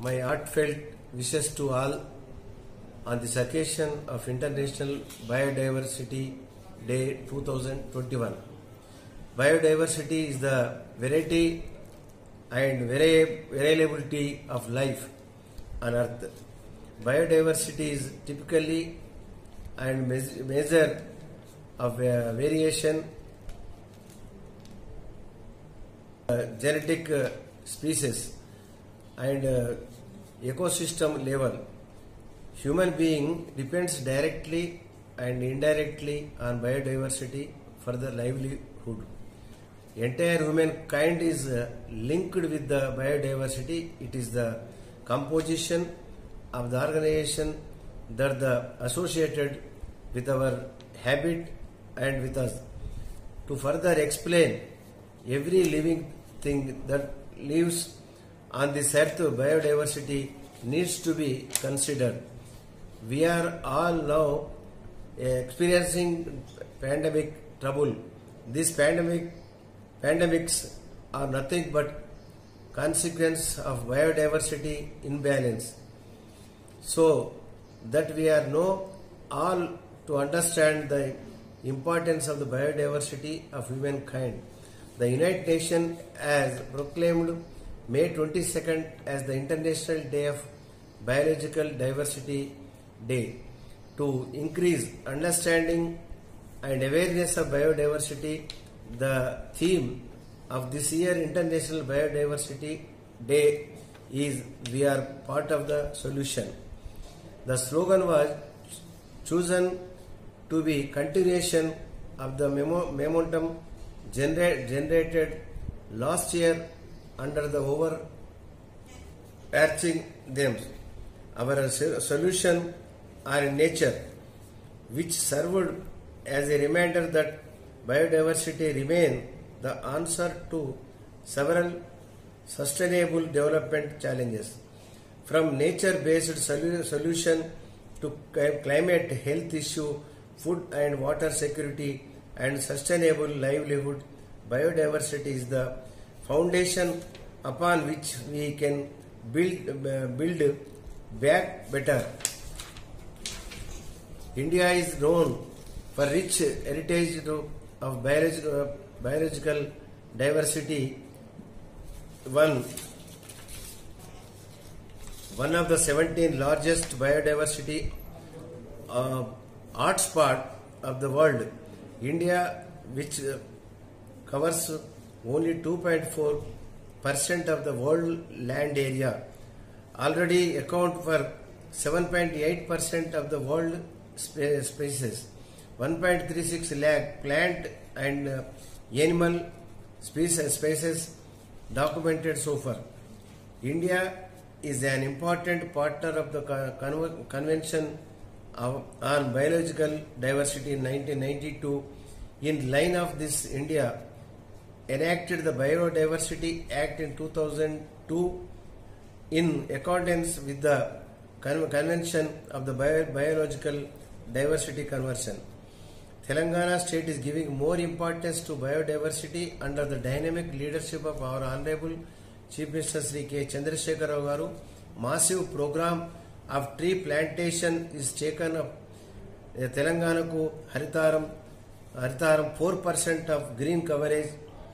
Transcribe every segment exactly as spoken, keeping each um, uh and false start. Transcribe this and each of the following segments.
my heartfelt wishes to all on this occasion of International Biodiversity Day two thousand twenty-one. Biodiversity is the variety and vari- variability of life on Earth. Biodiversity is typically and me- measure of uh, variation uh, genetic uh, species and uh, ecosystem level. Human being depends directly and indirectly on biodiversity for the livelihood. Entire humankind is uh, linked with the biodiversity. It is the composition of the organization that the associated with our habit and with us. To further explain every living thing that lives on this earth, biodiversity needs to be considered. We are all now experiencing pandemic trouble. These pandemic pandemics are nothing but consequence of biodiversity imbalance. So that we are know all to understand the importance of the biodiversity of humankind. The United Nations has proclaimed May twenty-second as the International Day of Biological Diversity Day to increase understanding and awareness of biodiversity. The theme of this year International Biodiversity Day is "We are part of the solution." The slogan was chosen to be continuation of the memo- momentum genera- generated last year under the overarching themes. Our solution are in nature, which served as a reminder that biodiversity remains the answer to several sustainable development challenges. From nature-based solu- solution to climate health issue, food and water security, and sustainable livelihood, biodiversity is the foundation upon which we can build uh, build back better. India is known for rich heritage of biological, biological diversity. One one of the seventeen largest biodiversity uh, hotspot of the world, India, which uh, covers only two point four percent of the world land area, already account for seven point eight percent of the world sp- species, one point three six lakh plant and uh, animal species, species documented so far. India is an important partner of the Con- Convention of, on Biological Diversity in nineteen ninety-two. In line of this, India enacted the Biodiversity Act in two thousand two in accordance with the Con- Convention of the Bio- Biological Diversity Convention. Telangana state is giving more importance to biodiversity under the dynamic leadership of our Honorable Chief Minister Sri K. Chandrasekhar Rao Garu. Massive program of tree plantation is taken up. Telanganaku Haritaram, Haritaram four percent of green coverage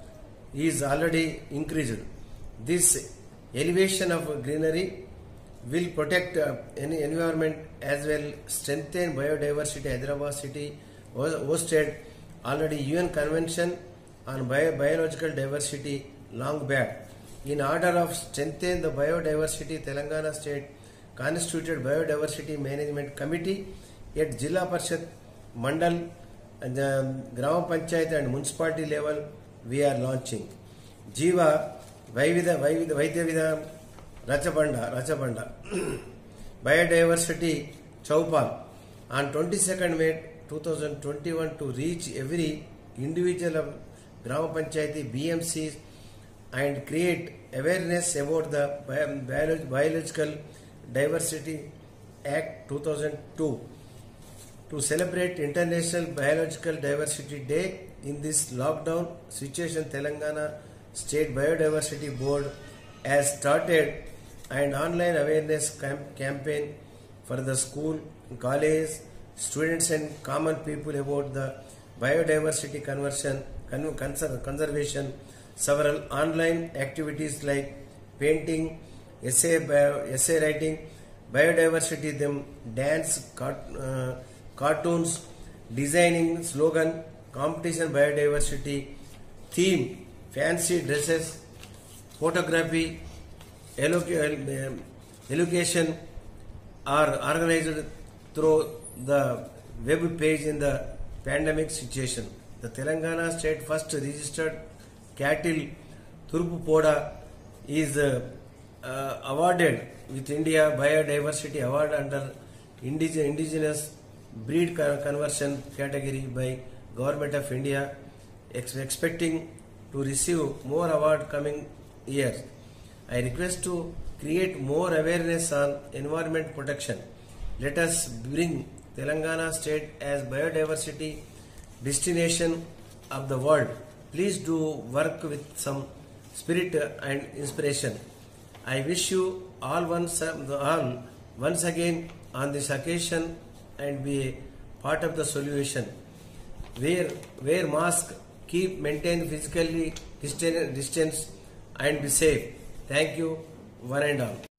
is already increased. This elevation of greenery will protect uh, any environment as well strengthen biodiversity. Hyderabad city hosted already U N Convention on Bio- Biological Diversity long back. In order of strengthen the biodiversity, Telangana state constituted Biodiversity Management Committee at Jilla Parishad, Mandal, and the Grama Panchayat and municipality level. We are launching Jiva Vaivida Vaivida Vaidya Rachapanda Rachapanda Biodiversity Chaupal on twenty-second May twenty twenty-one to reach every individual of Grama Panchayati B M Cs and create awareness about the Bio- Biological Diversity Act two thousand two. To celebrate International Biological Diversity Day in this lockdown situation, Telangana State Biodiversity Board has started and online awareness cam- campaign for the school, college, students and common people about the biodiversity conversion, con- conser- conservation. Several online activities like painting, essay, bio, essay writing, biodiversity, them dance, cart, uh, cartoons, designing, slogan, competition, biodiversity, theme, fancy dresses, photography, elocu- education are organized through the web page in the pandemic situation. The Telangana state first registered cattle Turpu Poda is uh, uh, awarded with India Biodiversity Award under indige- indigenous breed con- conversion category by Government of India, ex- expecting to receive more award coming years. I request to create more awareness on environment protection. Let us bring Telangana state as biodiversity destination of the world. Please do work with some spirit and inspiration. I wish you all once, all once again on this occasion and be a part of the solution. Wear, wear mask, keep maintain physically distance, distance and be safe. Thank you, one and all.